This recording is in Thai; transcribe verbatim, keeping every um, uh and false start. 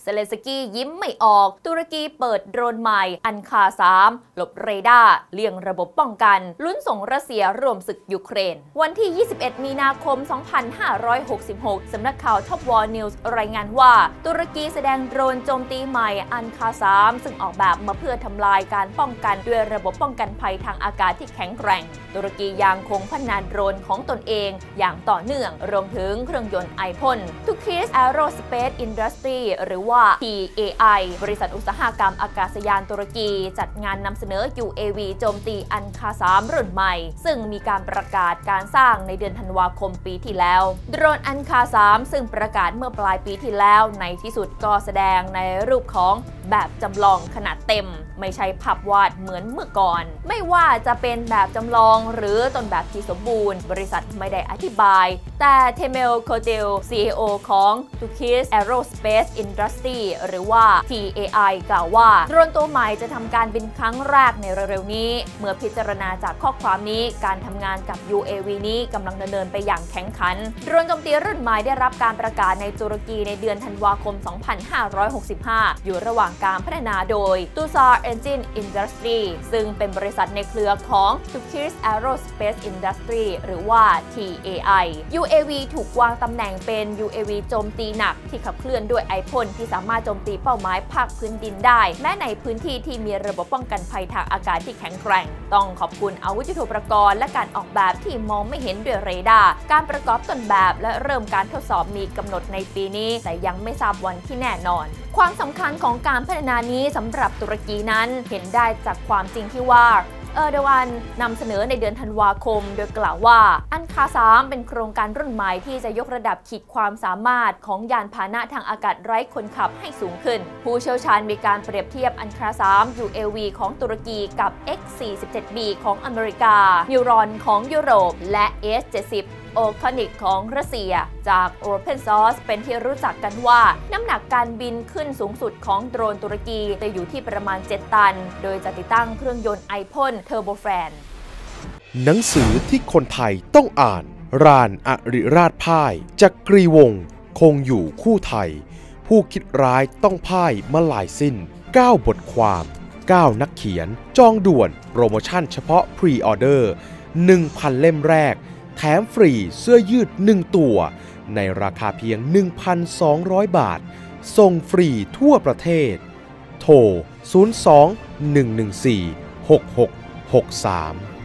เซเลนสกี้ยิ้มไม่ออกตุรกีเปิดโดรนใหม่อันคาสามหลบเรดาร์เลี่ยงระบบป้องกันลุ้นส่งรัสเซียร่วมศึกยูเครนวันที่ยี่สิบเอ็ดมีนาคมสองพันห้าร้อยหกสิบหกสำนักข่าว Top War News รายงานว่าตุรกีแสดงโดรนโจมตีใหม่อันคาสามซึ่งออกแบบมาเพื่อทำลายการป้องกันด้วยระบบป้องกันภัยทางอากาศที่แข็งแกร่งตุรกียังคงพัฒนาโดรนของตนเองอย่างต่อเนื่องรวมถึงเครื่องยนต์ไอพ่น Turkish Aerospace Industry หรือว่า ที เอ ไอ บริษัทอุตสาหกรรมอากาศยานตุรกีจัดงานนำเสนอ ยู เอ วี โจมตีอันคาสามรุ่นใหม่ซึ่งมีการประกาศการสร้างในเดือนธันวาคมปีที่แล้วโดรนอันคาสามซึ่งประกาศเมื่อปลายปีที่แล้วในที่สุดก็แสดงในรูปของแบบจำลองขนาดเต็มไม่ใช่ภาพวาดเหมือนเมื่อก่อนไม่ว่าจะเป็นแบบจำลองหรือต้นแบบที่สมบูรณ์บริษัทไม่ได้อธิบายแต่เทเมล โคเตล ซี อี โอ ของ Turkish Aerospace Industry หรือว่า ที เอ ไอ กล่าวว่าโดรนตัวใหม่จะทำการบินครั้งแรกในเร็วๆนี้เมื่อพิจารณาจากข้อความนี้การทำงานกับ ยู เอ วี นี้กำลังดำเนินไปอย่างแข็งขันโดรนโจมตีรุ่นใหม่ได้รับการประกาศในตุรกีในเดือนธันวาคม สองพันห้าร้อยหกสิบห้า อยู่ระหว่างการพัฒนาโดย Tusar Engine Industry ซึ่งเป็นบริษัทในเครือของ Turkish Aerospace Industry หรือว่า ที เอ ไอ ยู เอ วี ถูกวางตำแหน่งเป็น ยู เอ วี โจมตีหนักที่ขับเคลื่อนด้วยไอพ่นที่สามารถโจมตีเป้าหมายภาคพื้นดินได้แม้ในพื้นที่ที่มีระบบป้องกันภัยทางอากาศที่แข็งแกร่งต้องขอบคุณอาวุธยุทโธปกรณ์และการออกแบบที่มองไม่เห็นด้วยเรดาร์การประกอบต้นแบบและเริ่มการทดสอบมีกำหนดในปีนี้แต่ยังไม่ทราบวันที่แน่นอนความสำคัญของการพัฒนานี้สำหรับตุรกีนั้นเห็นได้จากความจริงที่ว่าเออร์โดวันนำเสนอในเดือนธันวาคมโดยกล่าวว่าอันคาสามเป็นโครงการรุ่นใหม่ที่จะยกระดับขีดความสามารถของยานพาหนะทางอากาศไร้คนขับให้สูงขึ้นผู้เชี่ยวชาญมีการเปรียบเทียบอันคาสาม ยู เอ วี ของตุรกีกับ เอ็กซ์ สี่สิบเจ็ด บี ของอเมริกา นิวรอนของยุโรปและ เอส เจ็ดสิบโอคอนิกของรัสเซียจาก Open Source เป็นที่รู้จักกันว่าน้ำหนักการบินขึ้นสูงสุดของโดรนตุรกีจะอยู่ที่ประมาณเจ็ดตันโดยจะติดตั้งเครื่องยนต์ไอพ่นเทอร์โบแฟนหนังสือที่คนไทยต้องอ่านรานอริราชพ่ายจักรีวงศ์คงอยู่คู่ไทยผู้คิดร้ายต้องพ่ายมาหลายสิ้นเก้าบทความเก้านักเขียนจองด่วนโปรโมชั่นเฉพาะพรีออเดอร์ หนึ่งพัน เล่มแรกแถมฟรีเสื้อยืดหนึ่งตัวในราคาเพียง หนึ่งพันสองร้อย บาทส่งฟรีทั่วประเทศโทรศูนย์ สอง หนึ่ง หนึ่ง สี่ หก หก หก สาม